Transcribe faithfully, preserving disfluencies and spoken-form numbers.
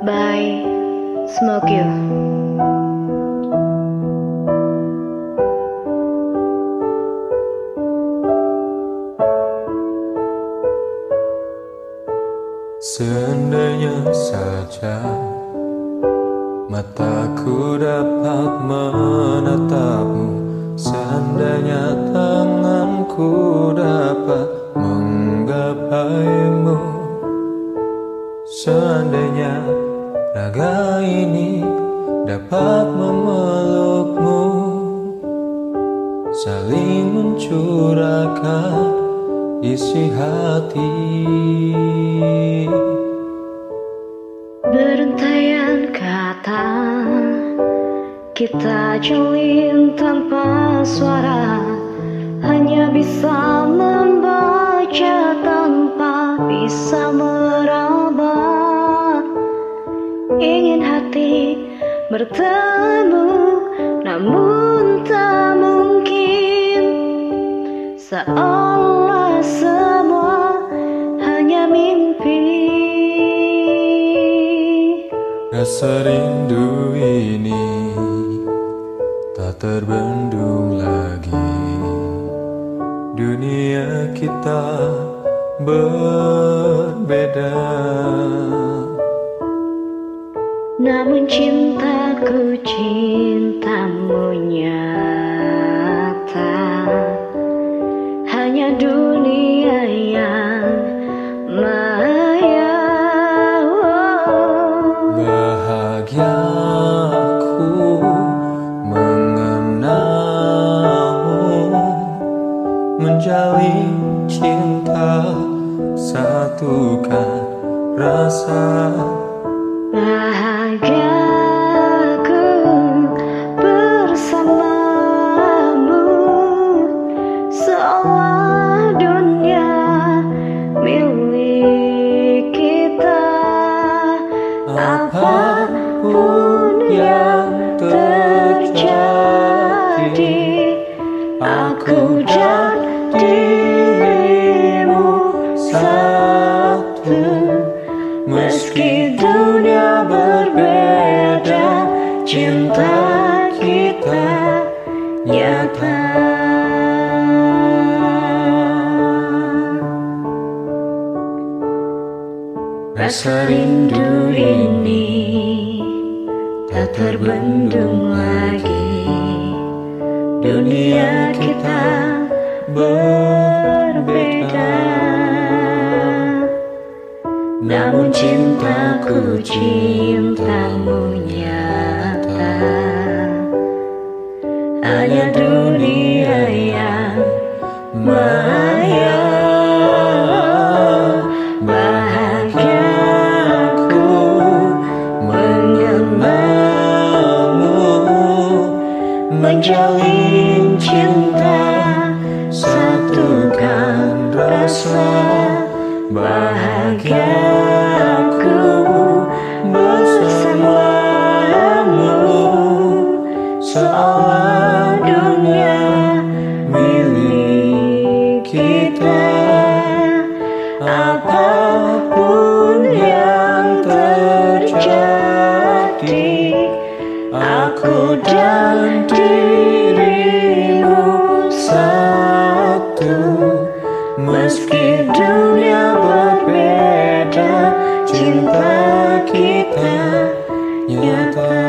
by Smoke You. Seandainya saja mataku dapat menatapmu, seandainya tanganku dapat menggapaimu, seandainya raga ini dapat memelukmu, saling mencurahkan isi hati. Berentaian kata kita jalin tanpa suara, hanya bisa membaca tanpa bisa meraba. Ingin hati bertemu namun tak mungkin, seolah semua hanya mimpi. Rasa rindu ini tak terbendung lagi. Dunia kita berbeda, namun cintaku cintamu nyata. Hanya dunia yang maya. Bahagiaku mengenalmu, menjalin cinta, satukan rasa. Bahagiaku bersamamu, seolah dunia milik kita. Apapun yang terjadi, aku dan dirimu satu. Meski dunia berbeda, cinta kita nyata. Rasa rindu ini tak terbendung lagi. Dunia kita berbeda, namun cintaku cintamu nyata. Hanya dunia yang maya. Bahagiaku mengenalmu, menjalin cinta, satukan rasa. Bahagiaku bersamamu, seolah dunia milik kita. Apapun yang terjadi, aku dan dirimu satu. Meski dunia berbeda, cinta kita nyata.